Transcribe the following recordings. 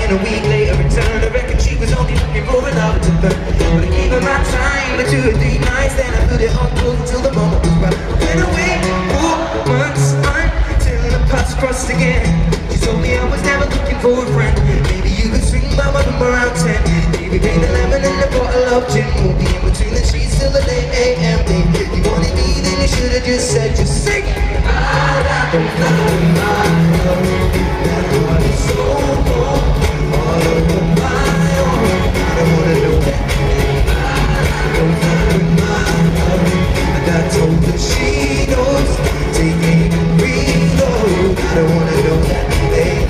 and a week later returned. I reckon she was only looking for another to burn. But I gave her my time for 2 or 3 nights, then I put it on pause until the moment was right. Went away 4 months until the paths crossed again. She told me I was never looking for a friend. Maybe you could swing by my room around 10. Maybe bring the lemon and a bottle of gin. We'll be in between the sheets till the late AM. If you wanted me, then you should have just said, just sing. I don't find my love. That heart is so cold, all over my own. I don't wanna know that. I don't find my love. And I told her she knows. Take aim and reload. I don't wanna know that, babe.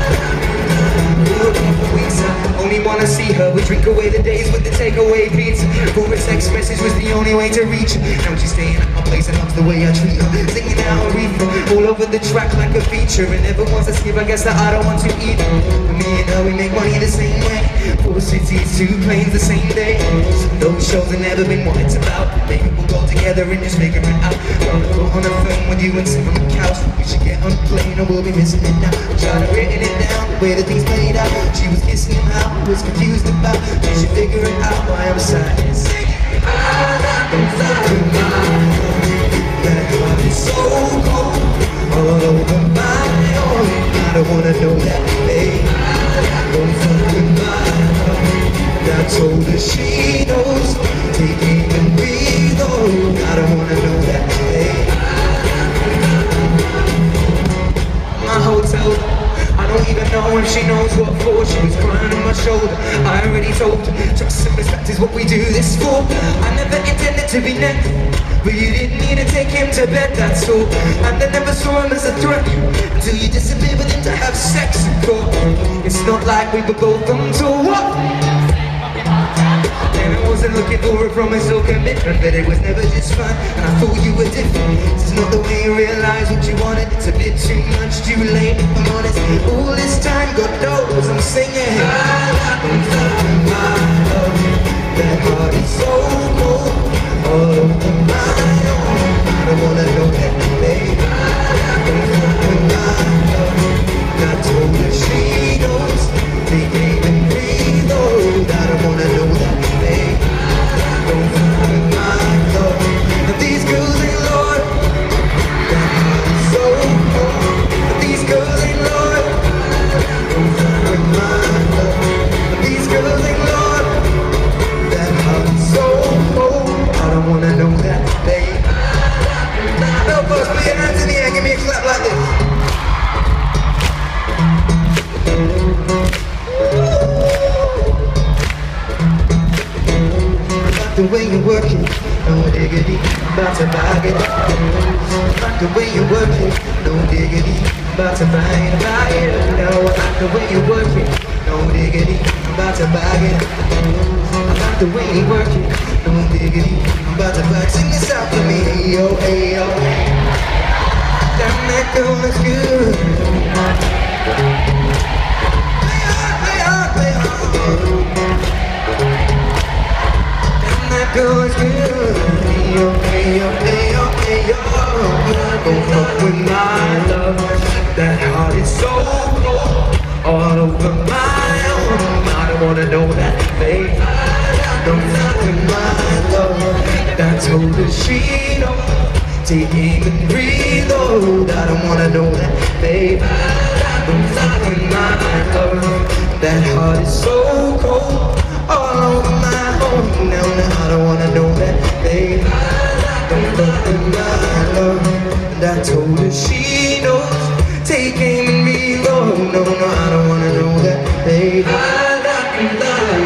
I only wanna see her. We drink away the days with the takeaway pizza. For a text message was the only way to reach her. Now she's staying at my place and loves the way I treat her. Singing out a reefer all over the track like a feature. And never wants to skip, I guess that I don't want to either. For me and her, we make money the same way. 4 cities, 2 planes the same day. Those shows have never been what it's about. Maybe we'll go together and just figure it out. I'll go on the phone with you and sit on the couch. We should get on a plane or we'll be missing it now. Trying to written it down, the way the things played out. She was kissing him out, was confused about. She should figure it out while I'm sad. Sing it. I don't find my love. That heart is so cold, all over my own. I don't wanna know that, babe. I don't find my love. I told her she knows. Take aim and reload. I don't wanna know that, babe. My hotel, I don't even know if she knows what for. She was crying on my shoulder. I already told her, trust and respect is what we do this for. I never intended to be next, but you didn't need to take him to bed, that's all. And I never saw him as a threat until you disappeared with him to have sex. It's not like we were both on tour. What? And I wasn't looking for a promise or commitment, but it was never just fun. And I thought you were different. It's not the way you realize what you wanted. It's a bit too much, too late, if I'm honest. All this time, God knows I'm singing. I don't find my love. That heart is so cold, all over my own. I don't wanna know that, babe. I don't find my love. I told her she knows. They gave and reload. I don't wanna know that, babe. I don't find my love. But these girls ain't loyal. That heart is so cold. But these girls ain't loyal. I don't find my love. But these girls ain't loyal. That heart is so cold. I don't wanna know that, babe. Belfast, put your hands in the air. Give me a clap like this. The way you're working, no diggity, about to bag it. The way you're working, no diggity, about to bag it, bag it. No, I like the way you're working, no diggity, about to bag it. I like the way you're working, no diggity, about to bag it. Sing this out for me, ayo, ayo. Damn, that girl looks good. Play hard, play hard, play hard. That girl is good. Ayo, ayo, ayo, ayo. Don't fuck with my love. That heart is so cold, all over my own. I don't wanna know that, babe. Don't fuck with my love. I told her she knows. Take aim and reload. I don't wanna know that, babe. Don't fuck with my love. That heart is so cold, all over my own. Now, I don't wanna know that, babe. Don't fuck with my love. And I told her she knows. Take aim and reload. No, I don't wanna know that, babe.